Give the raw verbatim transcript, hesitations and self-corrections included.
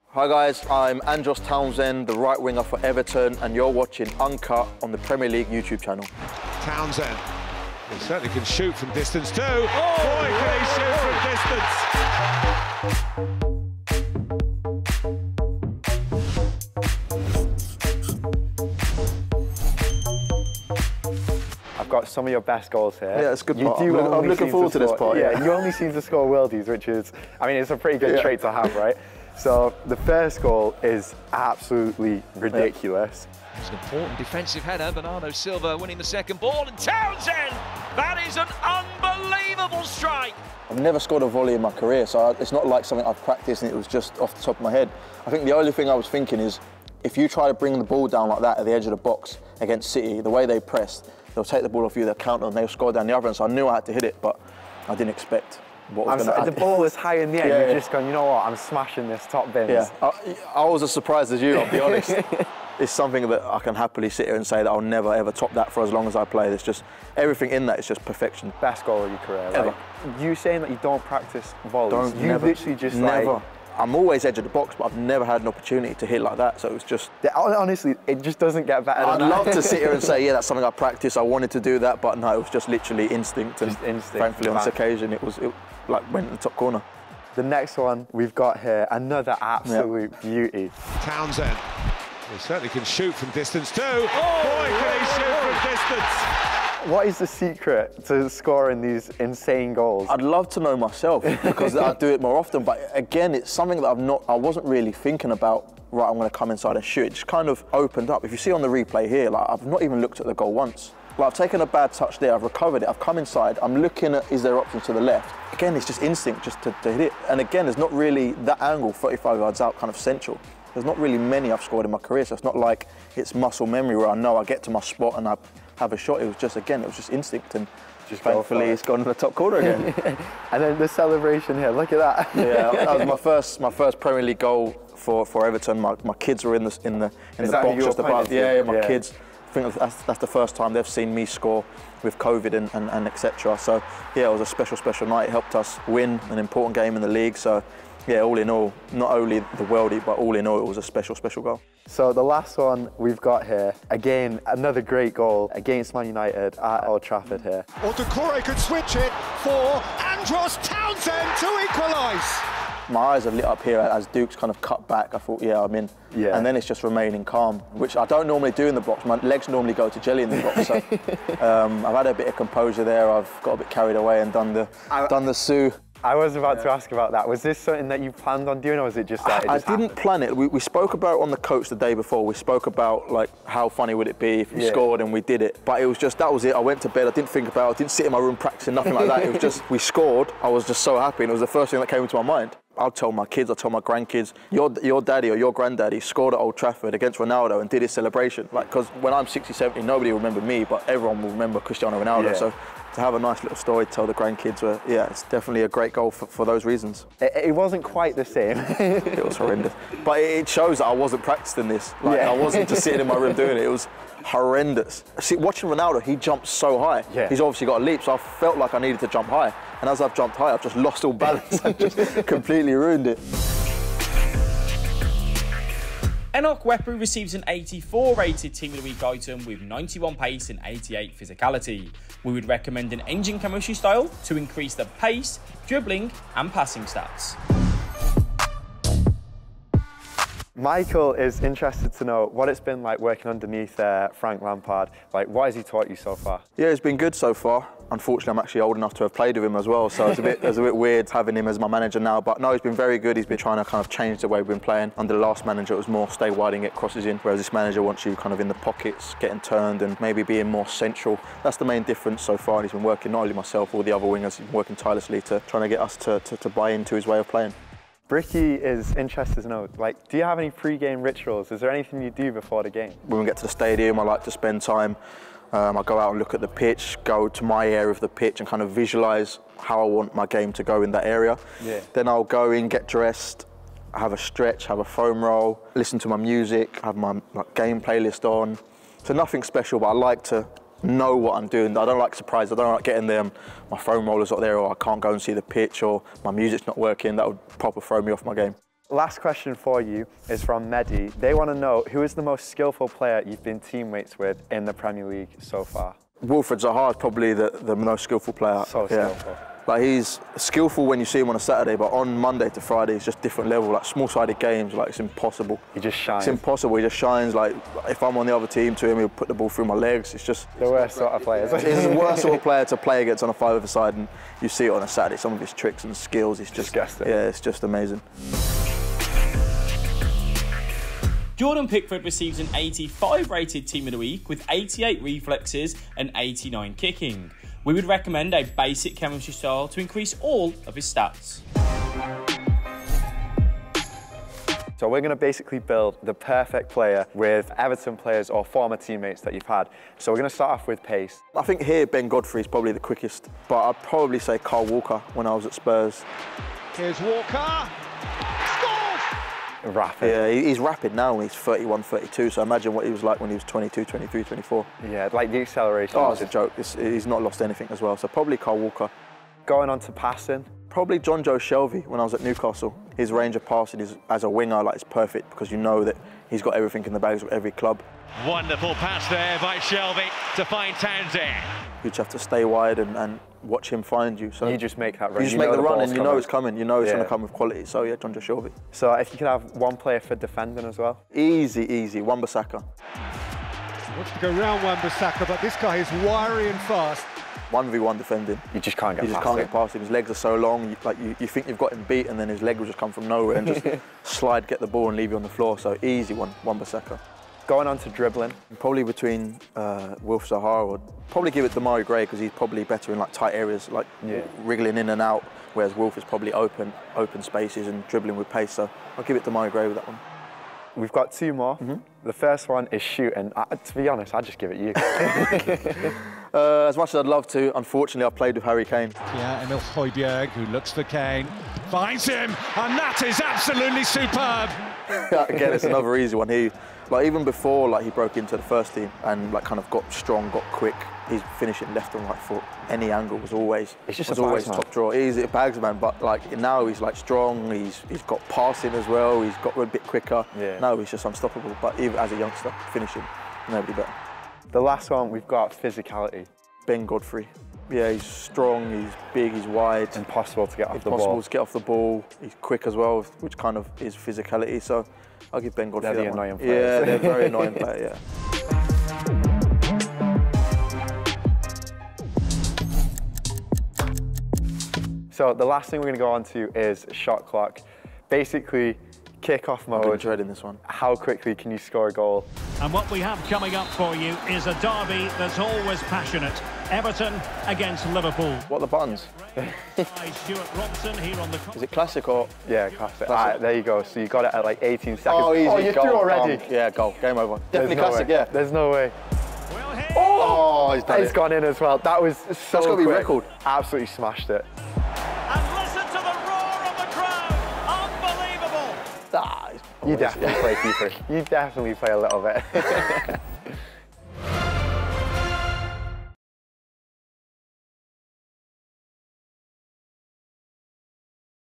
Hi guys, I'm Andros Townsend, the right winger for Everton, and you're watching Uncut on the Premier League YouTube channel. Townsend, he certainly can shoot from distance too. Oh, boy, can he shoot from distance! I've got some of your best goals here. Yeah, it's a good you part. Do I'm, I'm looking forward to, to this part. Yeah, yeah, you only seem to score worldies, which is, I mean, it's a pretty good yeah. trait to have, right? So the first goal is absolutely ridiculous. It's an important defensive header. Bernardo Silva winning the second ball, and Townsend! That is an unbelievable strike! I've never scored a volley in my career, so it's not like something I've practiced and it was just off the top of my head. I think the only thing I was thinking is, if you try to bring the ball down like that at the edge of the box against City, the way they pressed, they'll take the ball off you, they'll counter, and they'll score down the other end. So I knew I had to hit it, but I didn't expect what was going to happen. The ball was high in the air, yeah, you're yeah. just going, you know what, I'm smashing this top bins. Yeah, I, I was as surprised as you, I'll be honest. It's something that I can happily sit here and say that I'll never ever top that for as long as I play. There's just, everything in that is just perfection. Best goal of your career. Ever. Like, you saying that you don't practice volleys, Don't, you never, literally just never. like... I'm always edge of the box, but I've never had an opportunity to hit like that, so it was just... Honestly, it just doesn't get better than I'd that. love to sit here and say, yeah, that's something I practice, I wanted to do that, but no, it was just literally instinct. And just instinct. thankfully on this occasion, it was, it like went in the top corner. The next one we've got here, another absolute yep. beauty. Townsend, he certainly can shoot from distance too. Oh, boy, can he shoot from distance! What is the secret to scoring these insane goals? I'd love to know myself, because I do it more often, but again, it's something that I've not, I wasn't really thinking about, right, I'm going to come inside and shoot. It just kind of opened up. If you see on the replay here, like, I've not even looked at the goal once. Like, I've taken a bad touch there, I've recovered it, I've come inside, I'm looking at, is there options to the left? Again, it's just instinct just to, to hit it. And again, there's not really that angle, thirty-five yards out, kind of central. There's not really many I've scored in my career, so it's not like it's muscle memory where I know I get to my spot and I have a shot. It was just, again, it was just instinct, and just thankfully it's gone in the top corner again. And then the celebration here, look at that. Yeah, that was my first my first Premier League goal for, for Everton. My, my kids were in the, in the, in the box just above. Yeah, yeah, my yeah. kids. I think that's, that's the first time they've seen me score with COVID and, and, and et cetera. So yeah, it was a special, special night. It helped us win an important game in the league. So yeah, all in all, not only the worldie, but all in all, it was a special, special goal. So the last one we've got here, again, another great goal against Man United at Old Trafford here. Decore could switch it for Andros Townsend to equalise. My eyes have lit up here as Duke's kind of cut back. I thought, yeah, I'm in. Yeah. And then it's just remaining calm, which I don't normally do in the box. My legs normally go to jelly in the box. So um, I've had a bit of composure there. I've got a bit carried away and done the, I, done the Sue. I was about yeah. to ask about that. Was this something that you planned on doing, or was it just that it I just didn't happened? plan it. We, we spoke about it on the coach the day before. We spoke about like how funny would it be if we yeah. scored, and we did it. But it was just, that was it. I went to bed, I didn't think about it, I didn't sit in my room practicing, nothing like that. It was just, we scored. I was just so happy, and it was the first thing that came into my mind. I'll tell my kids, I'll tell my grandkids, your, your daddy or your granddaddy scored at Old Trafford against Ronaldo and did his celebration. Like, because when I'm sixty, seventy, nobody will remember me, but everyone will remember Cristiano Ronaldo. Yeah. So to have a nice little story to tell the grandkids, were, yeah, it's definitely a great goal for, for those reasons. It, it wasn't quite the same. It was horrendous. But it, it shows that I wasn't practicing this. Like, yeah. I wasn't just sitting in my room doing it. It was horrendous. See, watching Ronaldo, he jumps so high. Yeah. He's obviously got a leap, so I felt like I needed to jump high. And as I've jumped high, I've just lost all balance and just completely ruined it. Enoch Wepu receives an eighty-four rated Team of the Week item with ninety-one pace and eighty-eight physicality. We would recommend an engine chemistry style to increase the pace, dribbling and passing stats. Michael is interested to know what it's been like working underneath uh, Frank Lampard. Like, what has he taught you so far? Yeah, it's been good so far. Unfortunately, I'm actually old enough to have played with him as well, so it's a bit, it's a bit weird having him as my manager now. But no, he's been very good. He's been trying to kind of change the way we've been playing. Under the last manager, it was more stay wide and get crosses in, whereas this manager wants you kind of in the pockets, getting turned and maybe being more central. That's the main difference so far. He's been working, not only myself, all the other wingers, he's been working tirelessly to trying to get us to, to, to buy into his way of playing. Bricky is interested to know, like, do you have any pre-game rituals? Is there anything you do before the game? When we get to the stadium, I like to spend time. Um, I go out and look at the pitch, go to my area of the pitch and kind of visualise how I want my game to go in that area. Yeah. Then I'll go in, get dressed, have a stretch, have a foam roll, listen to my music, have my like, game playlist on. So nothing special, but I like to know what I'm doing. I don't like surprise. I don't like getting there and my foam roller's not there, or I can't go and see the pitch, or my music's not working. That would proper throw me off my game. Last question for you is from Mehdi. They want to know, who is the most skillful player you've been teammates with in the Premier League so far? Wilfred Zaha is probably the, the most skillful player. So yeah. skillful. Like, he's skillful when you see him on a Saturday, but on Monday to Friday, it's just different level. Like, small-sided games, like, it's impossible. He just shines. It's impossible. He just shines. Like, if I'm on the other team to him, he'll put the ball through my legs. It's just... The worst sort of players. He's the worst sort of player to play against on a five-over-side, and you see it on a Saturday. Some of his tricks and skills, it's just... Disgusting. Yeah, it's just amazing. Jordan Pickford receives an eighty-five rated Team of the Week with eighty-eight reflexes and eighty-nine kicking. We would recommend a basic chemistry style to increase all of his stats. So we're going to basically build the perfect player with Everton players or former teammates that you've had. So we're going to start off with pace. I think here Ben Godfrey is probably the quickest, but I'd probably say Carl Walker when I was at Spurs. Here's Walker. Rapid. Yeah, he's rapid now when he's thirty-one, thirty-two, so imagine what he was like when he was twenty-two, twenty-three, twenty-four. Yeah, like the acceleration. Oh, it's a joke. It's, he's not lost anything as well, so probably Carl Walker. Going on to passing. Probably John Joe Shelvey when I was at Newcastle. His range of passing is, as a winger, like, it's perfect because you know that he's got everything in the bags of every club. Wonderful pass there by Shelvey to find Townsend. You just have to stay wide and, and watch him find you. So you just make that run. You just you make know the, the run and you know coming. it's coming. You know it's yeah. going to come with quality. So yeah, John Joe Shelvey. So if you could have one player for defending as well. Easy, easy. Wan-Bissaka. Wants to go round Wan-Bissaka, but this guy is wiry and fast. one v one defending. You just can't get you just past can't it. get past him. His legs are so long, you, like you, you think you've got him beat, and then his leg will just come from nowhere and just slide, get the ball, and leave you on the floor. So easy one, Wan-Bissaka. Going on to dribbling. Probably between uh, Wilf Zaha, or probably give it to Mari Gray because he's probably better in like tight areas, like yeah. wriggling in and out. Whereas Wilf is probably open, open spaces and dribbling with pace. So I'll give it to Mari Gray with that one. We've got two more. Mm-hmm. The first one is shooting. I, to be honest, I'd just give it you. uh, as much as I'd love to, unfortunately, I played with Harry Kane. Yeah, Emil Højbjerg, who looks for Kane, finds him, and that is absolutely superb. Again, it's another easy one. He, like even before, like he broke into the first team and like kind of got strong, got quick. He's finishing left and right foot. Any angle was always, it's just was a always bagsman. top draw. He's a bagsman, but like now he's like strong. He's he's got passing as well. He's got a bit quicker. Yeah. No, he's just unstoppable. But even as a youngster, finishing, nobody better. The last one we've got physicality. Ben Godfrey. Yeah, he's strong. He's big. He's wide. Impossible to get off the ball. Impossible to get off the ball. He's quick as well, which kind of is physicality. So I'll give Ben Godfrey they're that the annoying one. players. Yeah, they're very annoying player. Yeah. So the last thing we're going to go on to is shot clock. Basically, kick-off I've been mode. dreading this one. How quickly can you score a goal? And what we have coming up for you is a derby that's always passionate. Everton against Liverpool. What are the buttons? Stuart Robson here on the... Is it classic or? Yeah, classic. Classic. All right, there you go. So you got it at like eighteen seconds. Oh, easy. Oh, you goal, threw already. Calm. Yeah, goal. Game over. There's Definitely no classic, way. yeah. There's no way. Well, here. Oh, he's done It's it. gone in as well. That was so That's got to be quick. record. Absolutely smashed it. And listen to the roar of the crowd. Unbelievable. Ah, You definitely play keeper. You definitely play a little bit.